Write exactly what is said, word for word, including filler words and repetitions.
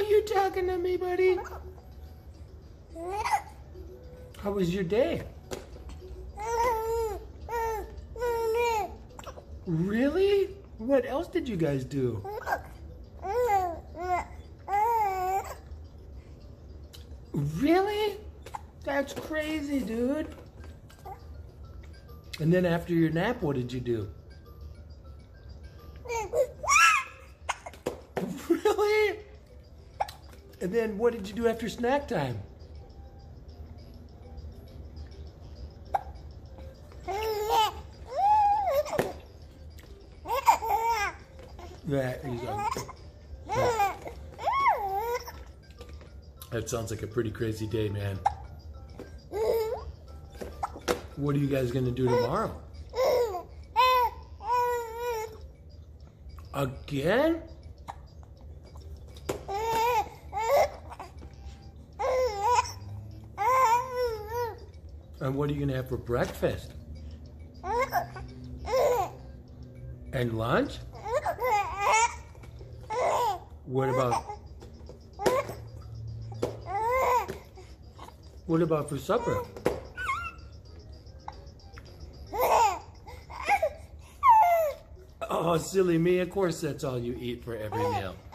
are you talking to me, buddy? How was your day? Really? What else did you guys do? Really? That's crazy, dude. And then after your nap, what did you do? Really? And then what did you do after snack time? That, that sounds like a pretty crazy day, man. What are you guys going to do tomorrow? Again? And what are you going to have for breakfast? And lunch? What about... What about for supper? Oh, silly me. Of course that's all you eat for every meal.